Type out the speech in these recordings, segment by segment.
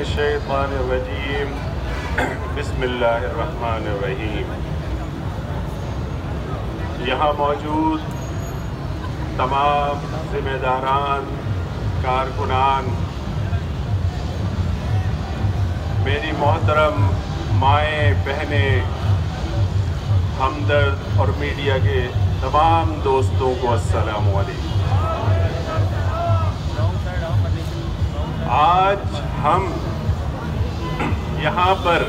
الشیطان الرجیم بسم اللہ الرحمن الرحیم۔ یہاں موجود تمام ذمہ داران، کارکنان، میری محترم مائیں، بہنیں، ہمدرد اور میڈیا کے تمام دوستوں کو السلام علیکم۔ آج ہم یہاں پر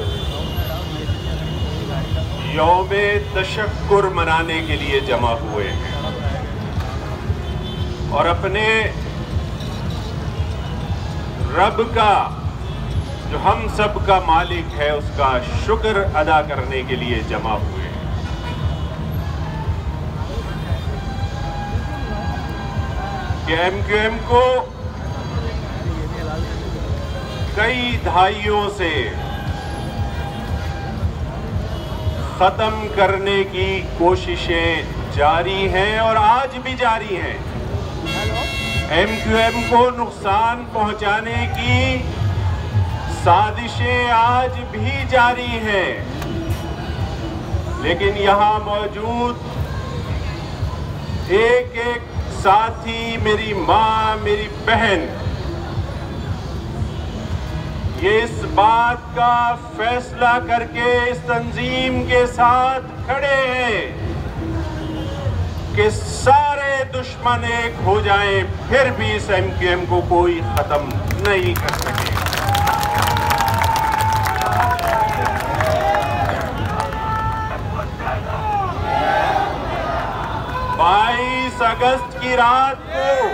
یوم تشکر منانے کے لیے جمع ہوئے ہیں اور اپنے رب کا جو ہم سب کا مالک ہے اس کا شکر ادا کرنے کے لیے جمع ہوئے ہیں۔ کہ ایم کیو ایم کو کئی دہائیوں سے ختم کرنے کی کوششیں جاری ہیں اور آج بھی جاری ہیں۔ ایم کیو ایم کو نقصان پہنچانے کی سازشیں آج بھی جاری ہیں، لیکن یہاں موجود ایک ایک ساتھی، میری ماں، میری بہن، یہ اس بات کا فیصلہ کر کے اس تنظیم کے ساتھ کھڑے ہیں کہ سارے دشمن ایک ہو جائیں پھر بھی اس ایم کیو ایم کو کوئی ختم نہیں کر سکے۔ 22 اگست کی رات کو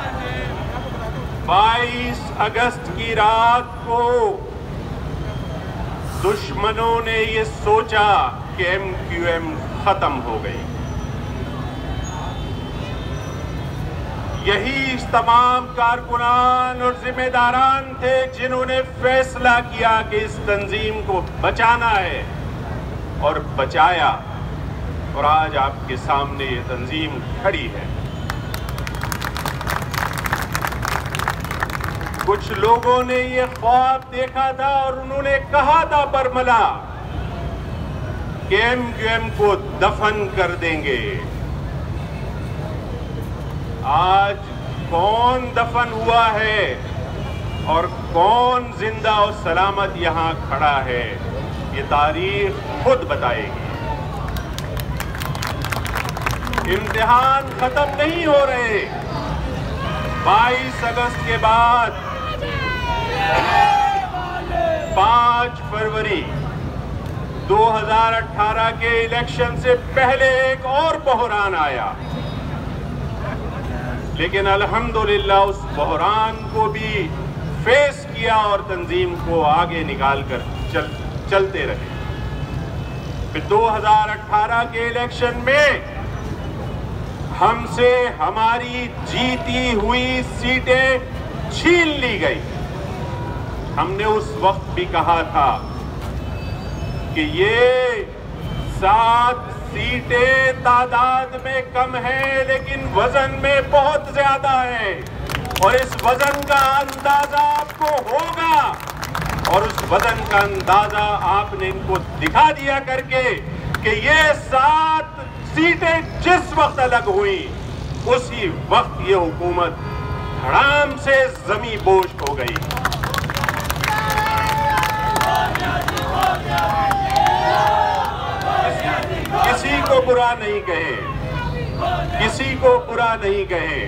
22 اگست کی رات کو دشمنوں نے یہ سوچا کہ ایم کیو ایم ختم ہو گئی۔ یہی تمام کارکنان اور ذمہ داران تھے جنہوں نے فیصلہ کیا کہ اس تنظیم کو بچانا ہے اور بچایا، اور آج آپ کے سامنے یہ تنظیم کھڑی ہے۔ کچھ لوگوں نے یہ خواب دیکھا تھا اور انہوں نے کہا تھا برملا کہ ایم کیو ایم کو دفن کر دیں گے۔ آج کون دفن ہوا ہے اور کون زندہ و سلامت یہاں کھڑا ہے، یہ تاریخ خود بتائے گی۔ امتحان ختم نہیں ہو رہے۔ 22 اگست کے بعد 5 فروری 2018 کے الیکشن سے پہلے ایک اور بحران آیا، لیکن الحمدللہ اس بحران کو بھی فیس کیا اور تنظیم کو آگے نکال کر چلتے رہے۔ پھر 2018 کے الیکشن میں ہم سے ہماری جیتی ہوئی سیٹیں چھین لی گئی۔ ہم نے اس وقت بھی کہا تھا کہ یہ 7 سیٹیں تعداد میں کم ہیں لیکن وزن میں بہت زیادہ ہیں، اور اس وزن کا اندازہ آپ کو ہوگا، اور اس وزن کا اندازہ آپ نے ان کو دکھا دیا کر کے کہ یہ 7 سیٹیں جس وقت الگ ہوئیں اسی وقت یہ حکومت دھڑام سے زمیں بوش ہو گئی۔ کسی کو برا نہیں کہیں، کسی کو برا نہیں کہیں۔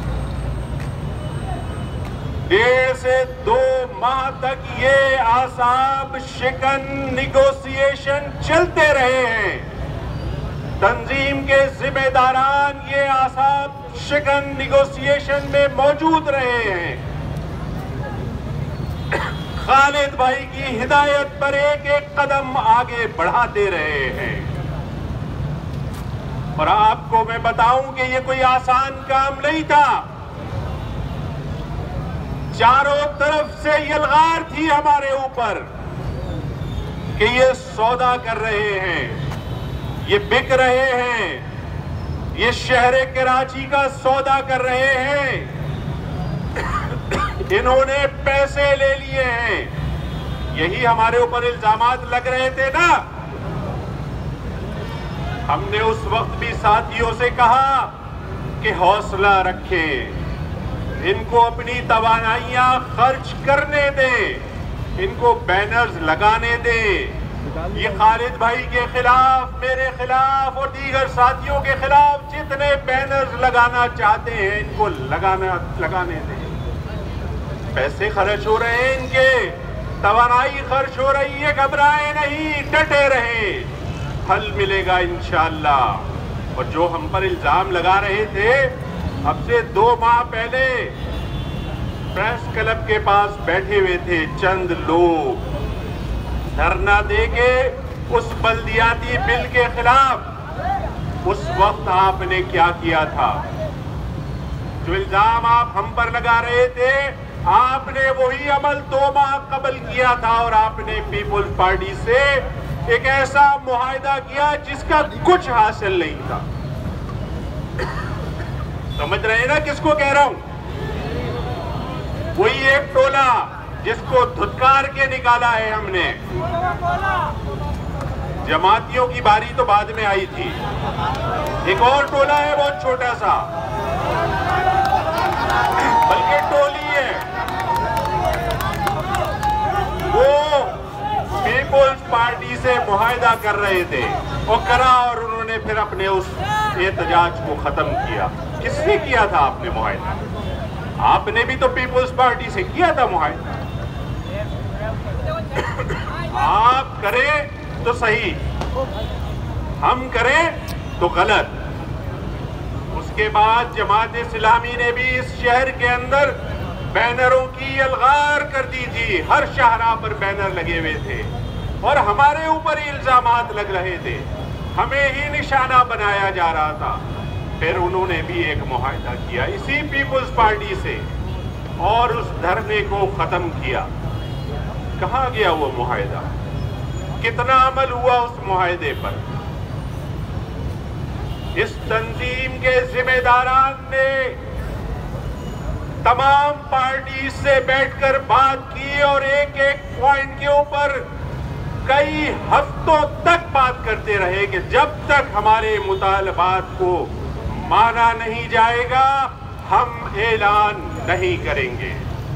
1.5 سے 2 ماہ تک یہ اعصاب شکن نیگوسیشن چلتے رہے ہیں۔ تنظیم کے ذمہ داران یہ اعصاب شکن نیگوسیشن میں موجود رہے ہیں۔ خالد بھائی کی ہدایت پر ایک ایک قدم آگے بڑھاتے رہے ہیں، اور آپ کو میں بتاؤں کہ یہ کوئی آسان کام نہیں تھا۔ چاروں طرف سے یلغار تھی ہمارے اوپر کہ یہ سودا کر رہے ہیں، یہ بک رہے ہیں، یہ شہر کراچی کا سودا کر رہے ہیں، انہوں نے پیسے لے لیے ہیں، یہی ہمارے اوپر الزامات لگ رہے تھے نا. ہم نے اس وقت بھی ساتھیوں سے کہا کہ حوصلہ رکھیں, ان کو اپنی توانائیاں خرچ کرنے دیں, ان کو بینرز لگانے دیں. یہ خالد بھائی کے خلاف, میرے خلاف اور دیگر ساتھیوں کے خلاف جتنے بینرز لگانا چاہتے ہیں ان کو لگانے دیں. پیسے خرچ ہو رہے ہیں, ان کے توانائی خرچ ہو رہی ہے, گھبرائیں نہیں, ڈٹے رہیں, حل ملے گا انشاءاللہ. اور جو ہم پر الزام لگا رہے تھے, اب سے 2 ماہ پہلے پریس کلب کے پاس بیٹھے ہوئے تھے چند لوگ دھرنا دے کے اس بلدیاتی بل کے خلاف. اس وقت آپ نے کیا کیا تھا؟ جو الزام آپ ہم پر لگا رہے تھے, آپ نے وہی عمل 2 ماہ قبل کیا تھا, اور آپ نے پیپلز پارٹی سے ایک ایسا معاہدہ کیا جس کا کچھ حاصل نہیں تھا. سمجھ رہے ہیں نا کس کو کہہ رہا ہوں؟ وہی ایک ٹولہ جس کو دھتکار کے نکالا ہے ہم نے. جماعتیوں کی باری تو بعد میں آئی تھی, ایک اور ٹولہ ہے بہت چھوٹا سا, بلکہ ٹولی ہے, وہ پیپلز پارٹی سے معاہدہ کر رہے تھے, وہ کرا اور انہوں نے پھر اپنے اس احتجاج کو ختم کیا. کس سے کیا تھا آپ نے معاہدہ؟ آپ نے بھی تو پیپلز پارٹی سے کیا تھا معاہدہ. آپ کریں تو صحیح, ہم کریں تو غلط. اس کے بعد جماعت اسلامی نے بھی اس شہر کے اندر بینروں کی الغار کر دی تھی. ہر شاہراہ پر بینر لگے ہوئے تھے اور ہمارے اوپر ہی الزامات لگ رہے تھے, ہمیں ہی نشانہ بنایا جا رہا تھا. پھر انہوں نے بھی ایک معاہدہ کیا اسی پیپلز پارٹی سے اور اس دھرنے کو ختم کیا. کہاں گیا وہ معاہدہ؟ کتنا عمل ہوا اس معاہدے پر؟ اس تنظیم کے ذمہ داران نے تمام پارٹی سے بیٹھ کر بات کی اور ایک ایک پوائنٹ کے اوپر کئی ہفتوں تک بات کرتے رہے کہ جب تک ہمارے مطالبات کو مانا نہیں جائے گا ہم اعلان نہیں کریں گے,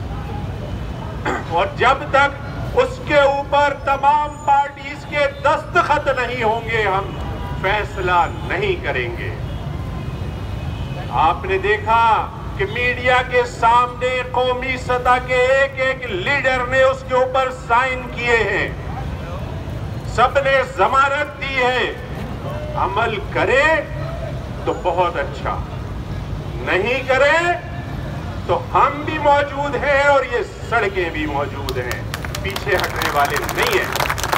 اور جب تک اس کے اوپر تمام پارٹیز کے دستخط نہیں ہوں گے ہم فیصلہ نہیں کریں گے. آپ نے دیکھا کہ میڈیا کے سامنے قومی سطح کے ایک ایک لیڈر نے اس کے اوپر سائن کیے ہیں, سب نے ضمانت دی ہے. عمل کرے تو بہت اچھا, نہیں کرے تو ہم بھی موجود ہیں اور یہ سڑکیں بھی موجود ہیں, پیچھے ہٹنے والے نہیں ہیں.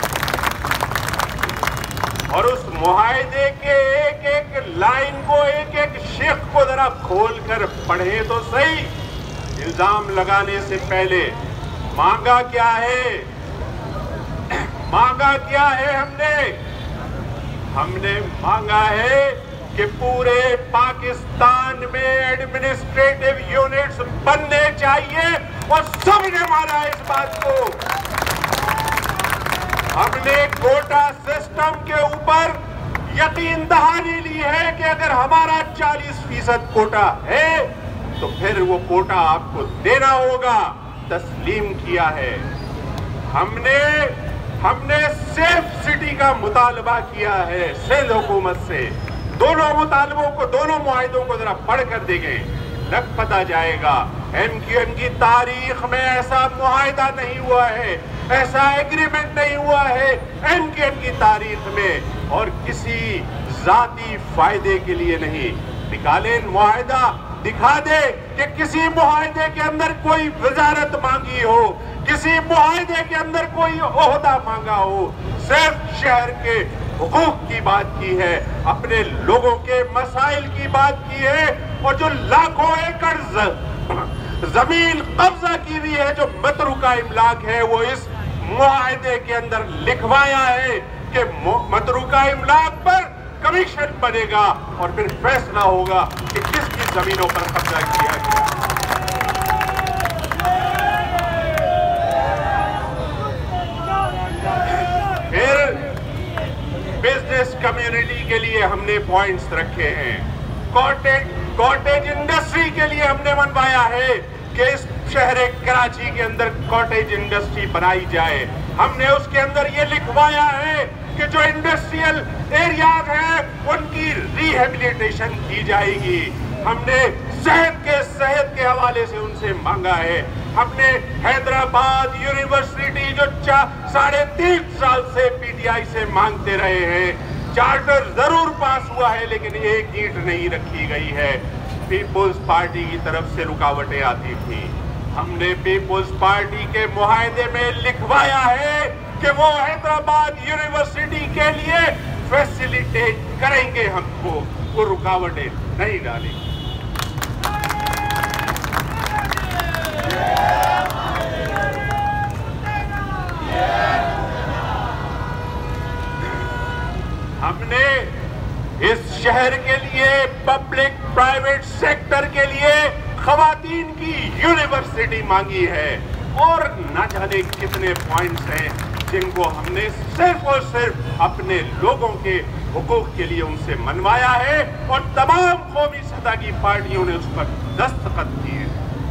اور اس معاہدے کے ایک ایک لائن کو, ایک ایک شق کو ذرا کھول کر پڑھیں تو صحیح. الزام لگانے سے پہلے مانگا کیا ہے؟ مانگا کیا ہے ہم نے مانگا ہے کہ پورے پاکستان میں ایڈمنسٹریٹو یونٹس بننے چاہیے, اور سب نے مانا اس بات کو. ہم نے کوٹا سسٹم کے اوپر یقین دہانی لی ہے کہ اگر ہمارا 40% کوٹا ہے تو پھر وہ کوٹا آپ کو دینا ہوگا. تسلیم کیا ہے. ہم نے سیف سٹی کا مطالبہ کیا ہے سندھ حکومت سے. دونوں مطالبوں کو, دونوں معاہدوں کو ذرا پڑھ کر دیکھیں, لگ پتہ جائے گا ایم کیو ایم کی تاریخ میں ایسا معاہدہ نہیں ہوا ہے, ایسا ایگریمنٹ نہیں ہوا ہے ایم کیو ایم کی تاریخ میں, اور کسی ذاتی فائدے کے لیے نہیں. نکالیں معاہدہ, دکھا دے کہ کسی معاہدے کے اندر کوئی وزارت مانگی ہو, کسی معاہدے کے اندر کوئی عہدہ مانگا ہو. صرف شہر کے حقوق کی بات کی ہے, اپنے لوگوں کے مسائل کی بات کی ہے, اور جو لاکھوں ایکڑ زمین قبضہ کی ہوئی ہے جو متروکہ املاک ہے, وہ اس معاہدے کے اندر لکھوایا ہے کہ متروکہ املاک پر کمیشن بنے گا اور پھر فیصلہ ہوگا کہ کس کی زمینوں پر قبضہ کیا گیا. कम्युनिटी के लिए हमने पॉइंट्स रखे हैं। कॉटेज इंडस्ट्री के लिए हमने मनवाया है कि इस शहर कराची के अंदर कॉटेज इंडस्ट्री बनाई जाए। हमने उसके अंदर ये लिखवाया है कि जो इंडस्ट्रियल एरियाज हैं उनकी रिहेबिलिटेशन की जाएगी। हमने सेहत के हवाले से उनसे मांगा है। हमने हैदराबाद यूनिवर्सिटी जो 3.5 साल से पीटीआई से मांगते रहे हैं, चार्टर जरूर पास हुआ है लेकिन एक ईंट नहीं रखी गई है। पीपुल्स पार्टी की तरफ से रुकावटें आती थी। हमने पीपुल्स पार्टी के मुआहदे में लिखवाया है कि वो हैदराबाद यूनिवर्सिटी के लिए फैसिलिटेट करेंगे, हमको वो रुकावटें नहीं डालेंगे। हमने इस शहर के लिए पब्लिक प्राइवेट सेक्टर के लिए खवातीन की यूनिवर्सिटी मांगी है और न जाने कितने पॉइंट्स हैं जिनको हमने सिर्फ और सिर्फ अपने लोगों के हुकूक के लिए उनसे मनवाया है और तमाम कौमी सतह की पार्टियों ने उस पर दस्तखत किए।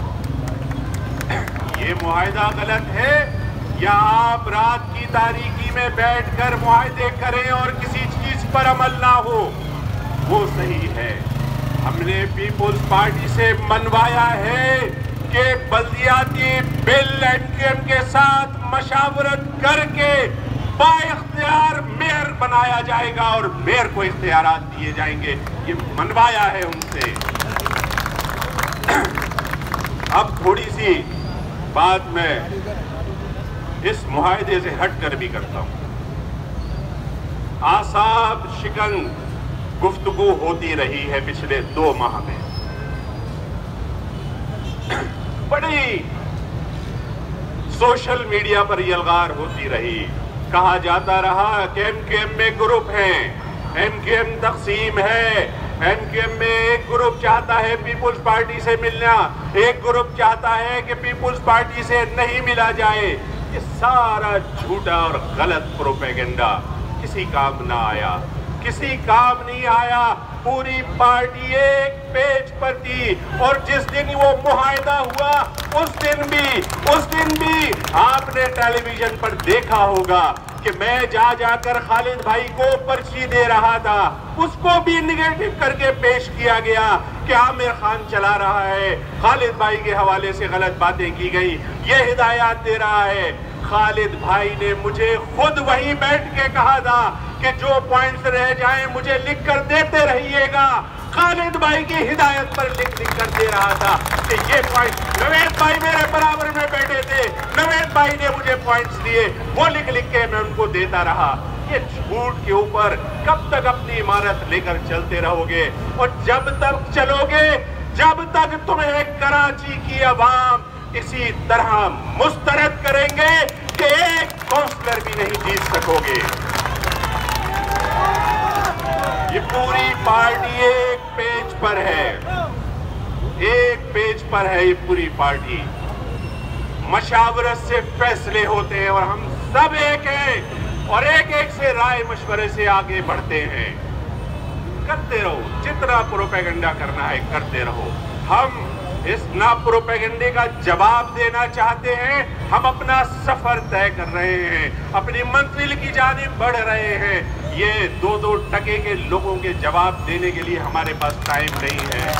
ये मुआहिदा गलत है या आप रात की तारीकी में बैठकर मुआहिदे करें और किसी चीज पर अमल ना हो, वो सही है। हमने पीपुल्स पार्टी से मनवाया है कि बल्दियाती बिल एनकेएम के साथ मशावरत करके बाइख्तियार मेयर बनाया जाएगा और मेयर को इख्तियारात दिए जाएंगे। ये मनवाया है उनसे। अब थोड़ी सी बात मैं इस मुआहिदे से हटकर भी करता हूं। आसाब शिकन गुफ्तगू होती रही है पिछले 2 माह में। बड़ी सोशल मीडिया पर यलगार होती रही। कहा जाता रहा कि एमकेएम में ग्रुप हैं, एमकेएम तकसीम है, एमकेएम में एक ग्रुप चाहता है पीपुल्स पार्टी से मिलना, एक ग्रुप चाहता है कि पीपुल्स पार्टी से नहीं मिला जाए। ये सारा झूठा और गलत प्रोपेगेंडा किसी काम ना आया, किसी काम नहीं आया। पूरी पार्टी एक पेज पर थी और जिस दिन वो मुआहिदा हुआ उस दिन भी आपने टेलीविजन पर देखा होगा कि मैं जाकर खालिद भाई को पर्ची दे रहा था, उसको भी निगेटिव करके पेश किया गया कि आमिर खान चला रहा है, खालिद भाई के हवाले से गलत बातें की गई, ये हिदायत दे रहा है। खालिद भाई ने मुझे खुद वहीं बैठ के कहा था कि जो पॉइंट्स रह जाएं मुझे लिख कर देते रहिएगा। खालिद भाई की हिदायत पर लिख कर दे रहा था कि ये पॉइंट, नवेद भाई मेरे बराबर में बैठे थे, नवेद भाई ने मुझे पॉइंट्स दिए, वो लिख के मैं उनको देता रहा। ये झूठ के ऊपर कब तक अपनी इमारत लेकर चलते रहोगे? और जब तक चलोगे, जब तक तुम्हें कराची की आवाम इसी तरह मुस्तरद करेंगे कि एक काउंसलर भी नहीं जीत सकोगे। ये पूरी पार्टी एक पेज पर है, एक पेज पर है ये पूरी पार्टी। मशावरत से फैसले होते हैं और हम सब एक हैं और एक एक से राय मशवरे से आगे बढ़ते हैं। करते रहो, जितना प्रोपेगेंडा करना है करते रहो। हम इस ना प्रोपेगेंडे का जवाब देना चाहते हैं। हम अपना सफर तय कर रहे हैं, अपनी मंजिल की जानिब बढ़ रहे हैं। ये 2-2 टके के लोगों के जवाब देने के लिए हमारे पास टाइम नहीं है।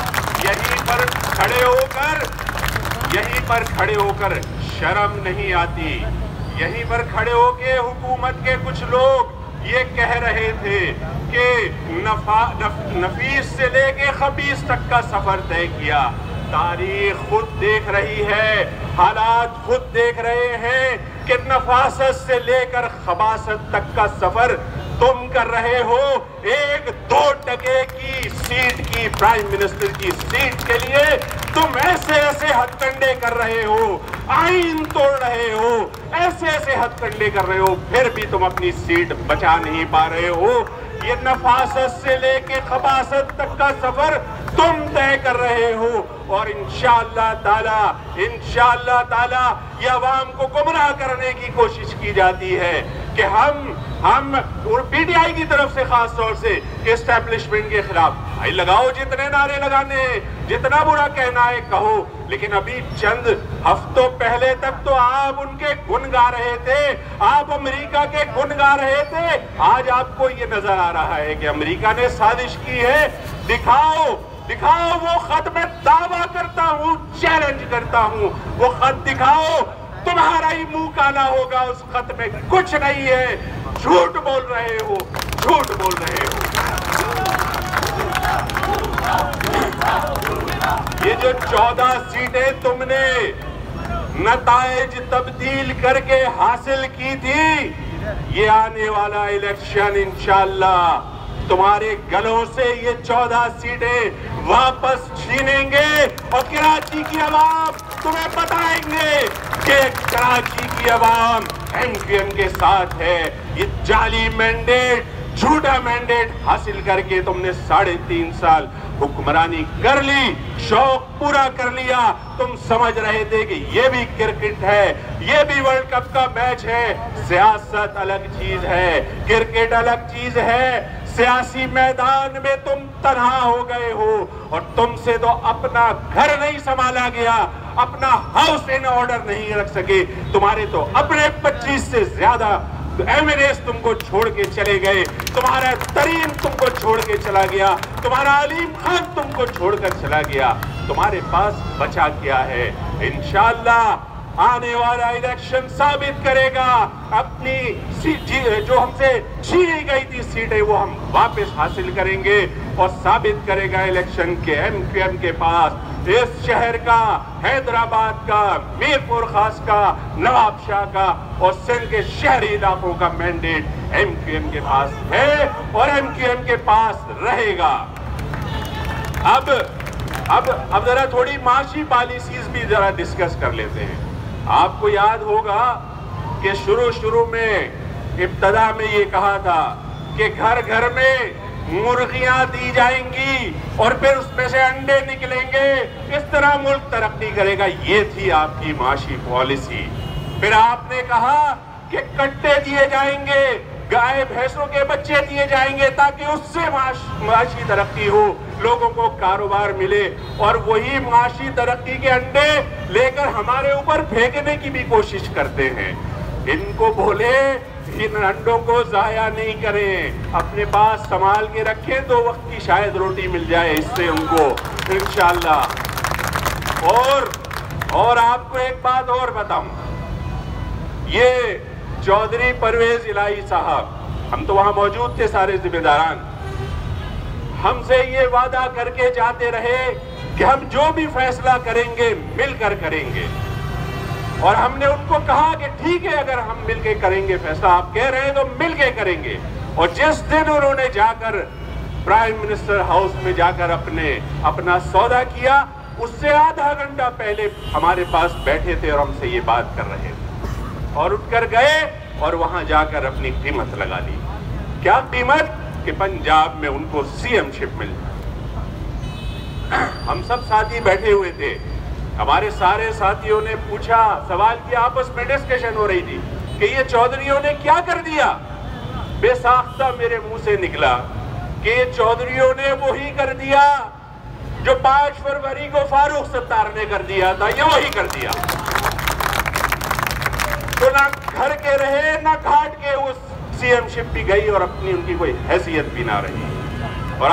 यहीं पर खड़े होकर शर्म नहीं आती। यहीं पर खड़े होके हुकूमत के कुछ लोग ये कह रहे थे कि नफीस से लेके खबीस तक का सफर तय किया। तारीख खुद देख रही है, हालात खुद देख रहे हैं कि नफासत से लेकर खबासत तक का सफर तुम कर रहे हो। 1-2 टके की सीट की, प्राइम मिनिस्टर की सीट के लिए तुम ऐसे हथकंडे कर रहे हो, आईन तोड़ रहे हो, ऐसे हथकंडे कर रहे हो, फिर भी तुम अपनी सीट बचा नहीं पा रहे हो। ये नफासत से लेके खबासत तक का सफर तुम तय कर रहे हो और इंशाअल्लाह ताला ये अवाम को गुमराह करने की कोशिश की जाती है। کہ ہم PTI کی طرف سے خاص طور سے اسٹیبلشمنٹ کے خلاف بھائی لگاؤ جتنے نعرے لگانے ہیں، جتنا برا کہنا ہے کہو، لیکن ابھی چند ہفتوں پہلے تک تو آپ ان کے گن گا رہے تھے، آپ امریکہ کے گن گا رہے تھے۔ آج آپ کو یہ نظر آ رہا ہے کہ امریکہ نے سازش کی ہے، دکھاؤ وہ خط، میں دعویٰ کرتا ہوں، چیلنج کرتا ہوں، وہ خط دکھاؤ، تمہارا ہی منہ کالا ہوگا، اس خط میں کچھ نہیں ہے، جھوٹ بول رہے ہو، جھوٹ بول رہے ہو۔ یہ جو 14 سیٹیں تم نے نتائج تبدیل کر کے حاصل کی تھی، یہ آنے والا الیکشن انشاءاللہ تمہارے گلوں سے یہ 14 سیٹیں واپس چھینیں گے، اور کراچی کی عوام تمہیں بتائیں گے کہ کراچی کی عوام MQM کے ساتھ ہے۔ یہ جعلی مینڈیٹ، جھوٹا مینڈیٹ حاصل کر کے تم نے 3.5 سال حکمرانی کر لی، شوق پورا کر لیا۔ تم سمجھ رہے تھے کہ یہ بھی کرکٹ ہے، یہ بھی ورلڈ کپ کا میچ ہے، سیاست الگ چیز ہے، کرکٹ الگ چیز ہے۔ سیاسی میدان میں تم تنہا ہو گئے ہو، اور تم سے تو اپنا گھر نہیں سنبھالا گیا، اپنا ہاؤس ان آرڈر نہیں رکھ سکے، تمہارے تو اپنے 25 سے زیادہ ایمریز تم کو چھوڑ کے چلے گئے، تمہارا ترین تم کو چھوڑ کے چلا گیا، تمہارا علیم خان تم کو چھوڑ کر چلا گیا، تمہارے پاس بچا کیا ہے؟ انشاءاللہ آنے والا الیکشن ثابت کرے گا، اپنی جو ہم سے چھینی گئی تھی سیٹیں وہ ہم واپس حاصل کریں گے، اور ثابت کرے گا الیکشن کے MQM کے پاس اس شہر کا، حیدرآباد کا، میر پور خاص کا، نواب شاہ کا اور سندھ کے شہری علاقوں کا مینڈیٹ MQM کے پاس ہے اور MQM کے پاس رہے گا۔ اب ذرا تھوڑی معاشی پالیسیز بھی ذرا ڈسکس کر لیتے ہیں۔ آپ کو یاد ہوگا کہ شروع میں ابتدا میں یہ کہا تھا کہ گھر گھر میں مرغیاں دی جائیں گی اور پھر اس میں سے انڈے نکلیں گے، اس طرح ملک ترقی کرے گا، یہ تھی آپ کی معاشی پالیسی۔ پھر آپ نے کہا کہ کٹے دیے جائیں گے، گائے بھینسوں کے بچے دیے جائیں گے تاکہ اس سے معاشی ترقی ہو، لوگوں کو کاروبار ملے، اور وہی معاشی ترقی کے انڈے لے کر ہمارے اوپر پھینکنے کی بھی کوشش کرتے ہیں۔ ان کو بولے ان انڈوں کو ضائع نہیں کریں، اپنے پاس سنبھال کے رکھیں، 2 وقت کی شاید روٹی مل جائے اس سے ان کو انشاءاللہ۔ اور آپ کو ایک بات اور بتاؤں، یہ چودھری پرویز الہی صاحب، ہم تو وہاں موجود تھے سارے ذمہ داران، ہم سے یہ وعدہ کر کے جاتے رہے کہ ہم جو بھی فیصلہ کریں گے مل کر کریں گے، اور ہم نے ان کو کہا کہ ٹھیک ہے اگر ہم مل کے کریں گے فیصلہ، آپ کہہ رہے ہیں تو مل کے کریں گے۔ اور جس دن انہوں نے جا کر پرائم منسٹر ہاؤس میں جا کر اپنا سودا کیا، اس سے آدھا گھنٹہ پہلے ہمارے پاس بیٹھے تھے اور ہم سے یہ بات کر رہے تھے، اور اٹھ کر گئے اور وہاں جا کر اپنی قیمت لگا لی۔ کیا قیمت؟ کہ پنجاب میں ان کو CM شپ مل جائے۔ ہم سب ساتھی بیٹھے ہوئے تھے، ہمارے سارے ساتھیوں نے پوچھا، سوال کیا، آپس میں ڈسکشن ہو رہی تھی کہ یہ چودھریوں نے کیا کر دیا؟ بے ساختہ میرے منہ سے نکلا کہ یہ چودھریوں نے وہی کر دیا جو 5 فروری کو فاروق ستار نے کر دیا تھا، یہ وہی کر دیا۔ تو نہ گھر کے رہے نہ گھاٹ کے، اس CM شپ بھی گئی اور اپنی ان کی کوئی حیثیت بھی نہ رہی۔ اور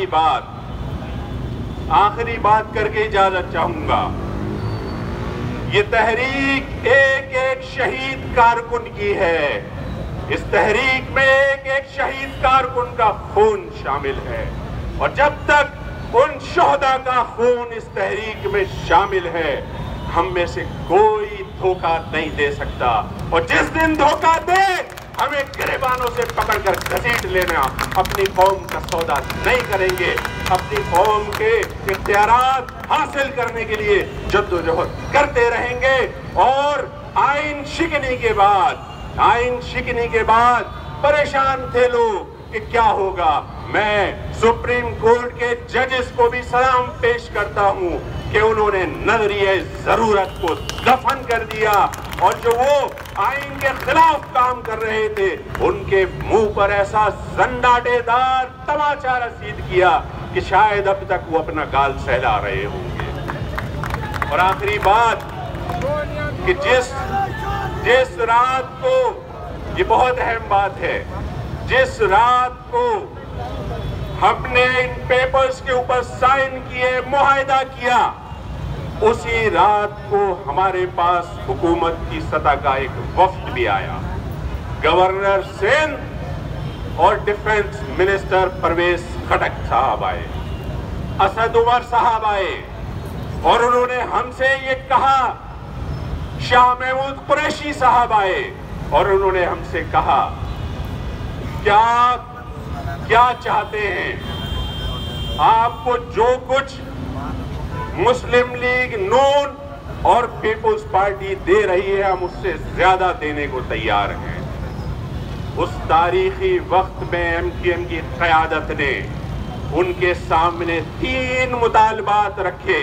آخری بات کر کے اجازت چاہوں گا، یہ تحریک ایک شہید کارکن کی ہے، اس تحریک میں ایک شہید کارکن کا خون شامل ہے، اور جب تک ان شہداء کا خون اس تحریک میں شامل ہے، ہم میں سے کوئی دھوکہ نہیں دے سکتا، اور جس دن دھوکہ دے ہمیں گریبانوں سے پکڑ کر گھسیٹ لینا، اپنی قوم کا سودا نہیں کریں گے، اپنی قوم کے اختیارات حاصل کرنے کے لیے جدوجہد کرتے رہیں گے۔ اور آئین شکنی کے بعد پریشان تھے لوگ کہ کیا ہوگا۔ میں سپریم کورٹ کے ججز کو بھی سلام پیش کرتا ہوں کہ انہوں نے نظریہ ضرورت کو دفن کر دیا اور جو وہ آئین کے خلاف کام کر رہے تھے ان کے منہ پر ایسا زنڈاٹے دار تماچا رسید کیا کہ شاید اب تک وہ اپنا گال سہلا رہے ہوں گے۔ اور آخری بات کہ جس رات کو، یہ بہت اہم بات ہے، جس رات کو ہم نے ان پیپرز کے اوپر سائن کیے، معاہدہ کیا، اسی رات کو ہمارے پاس حکومت کی سطح کا ایک وفد بھی آیا۔ گورنر سندھ اور ڈیفنس منسٹر پرویز خٹک صاحب آئے، اسد عمر صاحب آئے، اور انہوں نے ہم سے یہ کہا، شاہ محمود قریشی صاحب آئے اور انہوں نے ہم سے کہا کیا چاہتے ہیں؟ آپ کو جو کچھ مسلم لیگ نون اور پیپلز پارٹی دے رہی ہے ہم اس سے زیادہ دینے کو تیار ہیں۔ اس تاریخی وقت میں ایم کیو ایم کی قیادت نے ان کے سامنے 3 مطالبات رکھے،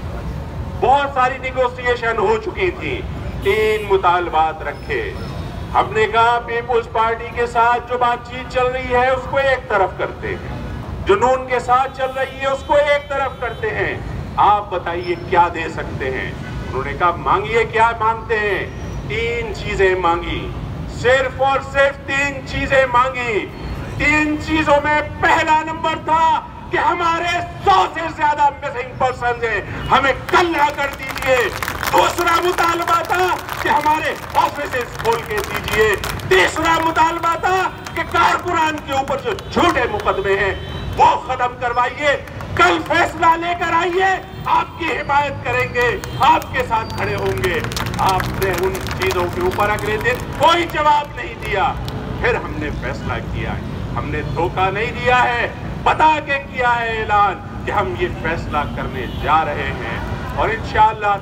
بہت ساری نیگوسیشن ہو چکی تھی، 3 مطالبات رکھے۔ ہم نے کہا پیپلز پارٹی کے ساتھ جو بات چیت چل رہی ہے اس کو ایک طرف کرتے ہیں، جو نون کے ساتھ چل رہی ہے اس کو ایک طرف کرتے ہیں، آپ بتائیے کیا دے سکتے ہیں؟ انہوں نے کہا مانگیے، کیا مانگتے ہیں؟ 3 چیزیں مانگی، صرف اور صرف 3 چیزیں مانگی۔ 3 چیزوں میں پہلا نمبر تھا کہ ہمارے 100 سے زیادہ مسنگ پرسنز ہیں، ہمیں کلہ کر دیجئے۔ دوسرا مطالبہ تھا کہ ہمارے آفیسز کھول کے دیجئے۔ تیسرا مطالبہ تھا کہ کارکنان کے اوپر جو جھوٹے مقدمے ہیں وہ ختم کروائیے۔ کل فیصلہ لے کر آئیے، آپ کی حمایت کریں گے، آپ کے ساتھ کھڑے ہوں گے۔ آپ نے ان چیزوں کے اوپر اگلے دن کوئی جواب نہیں دیا۔ پھر ہم نے فیصلہ کیا ہے، ہم نے دھوکہ نہیں دیا ہے، بتا کے کیا ہے اعلان کہ ہم یہ فیصلہ کرنے جا رہے ہیں، اور انشاءاللہ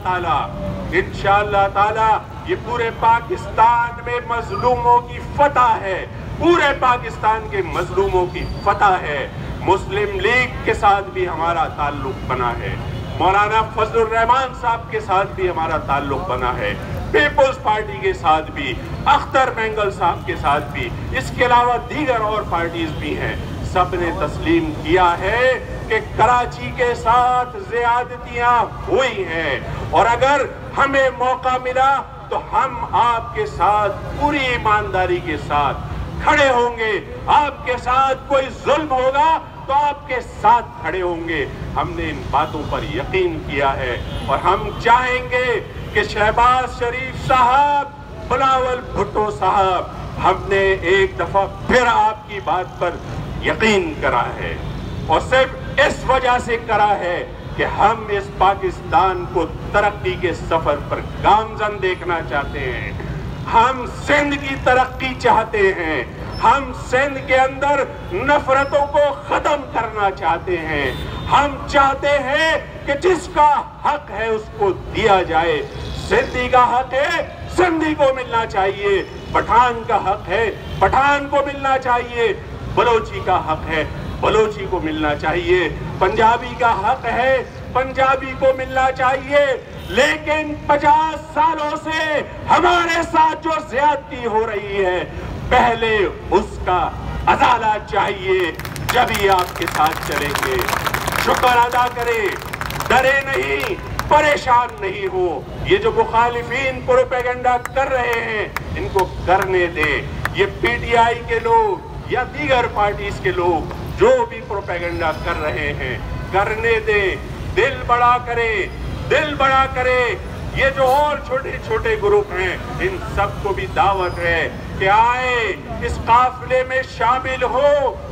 تعالی یہ پورے پاکستان میں مظلوموں کی فتح ہے، پورے پاکستان کے مظلوموں کی فتح ہے۔ مسلم لیگ کے ساتھ بھی ہمارا تعلق بنا ہے، مولانا فضل الرحمان صاحب کے ساتھ بھی ہمارا تعلق بنا ہے، پیپلز پارٹی کے ساتھ بھی، اختر مینگل صاحب کے ساتھ بھی، اس کے علاوہ دیگر اور پارٹیز بھی ہیں۔ سب نے تسلیم کیا ہے کہ کراچی کے ساتھ زیادتیاں ہوئی ہیں، اور اگر ہمیں موقع ملا تو ہم آپ کے ساتھ پوری ایمانداری کے ساتھ کھڑے ہوں گے۔ آپ کے ساتھ کوئی ظلم ہوگا تو آپ کے ساتھ کھڑے ہوں گے۔ ہم نے ان باتوں پر یقین کیا ہے، اور ہم چاہیں گے کہ شہباز شریف صاحب، بلاول بھٹو صاحب، ہم نے ایک دفعہ پھر آپ کی بات پر یقین کرا ہے، اور صرف اس وجہ سے کرا ہے کہ ہم اس پاکستان کو ترقی کے سفر پر گامزن دیکھنا چاہتے ہیں۔ ہم سندھ کی ترقی چاہتے ہیں، ہم سندھ کے اندر نفرتوں کو ختم کرنا چاہتے ہیں، ہم چاہتے ہیں کہ جس کا حق ہے اس کو دیا جائے۔ سندھی کا حق ہے، سندھی کو ملنا چاہیے، پٹھان کا حق ہے، پٹھان کو ملنا چاہیے، بلوچی کا حق ہے، بلوچی کو ملنا چاہیے، پنجابی کا حق ہے، پنجابی کو ملنا چاہیے۔ لیکن 50 سالوں سے ہمارے ساتھ جو زیادتی ہو رہی ہے، پہلے اس کا ازالہ چاہیے، جب ہی آپ کے ساتھ چلیں گے۔ شکر ادا کریں، ڈرے نہیں، پریشان نہیں ہو۔ یہ جو مخالفین پروپیگنڈا کر رہے ہیں ان کو کرنے دیں۔ یہ پی ٹی آئی کے لوگ یا دیگر پارٹیز کے لوگ جو بھی پروپیگنڈا کر رہے ہیں کرنے دیں، دل بڑا کریں، دل بڑا کریں۔ یہ جو اور چھوٹے چھوٹے گروپ ہیں ان سب کو بھی دعوت ہے کہ آئے، اس قافلے میں شامل ہو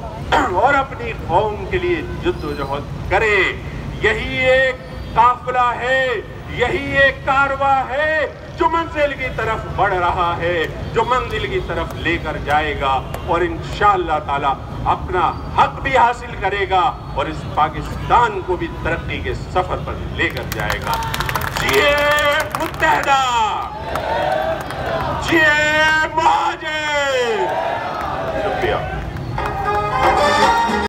اور اپنی قوم کے لیے جدوجہد کرے۔ یہی ایک قافلہ ہے، یہی ایک کارواں ہے جو منزل کی طرف بڑھ رہا ہے، جو منزل کی طرف لے کر جائے گا، اور انشاءاللہ تعالی اپنا حق بھی حاصل کرے گا، اور اس پاکستان کو بھی ترقی کے سفر پر لے کر جائے گا۔ جیے متحدہ، جیے مہاجر۔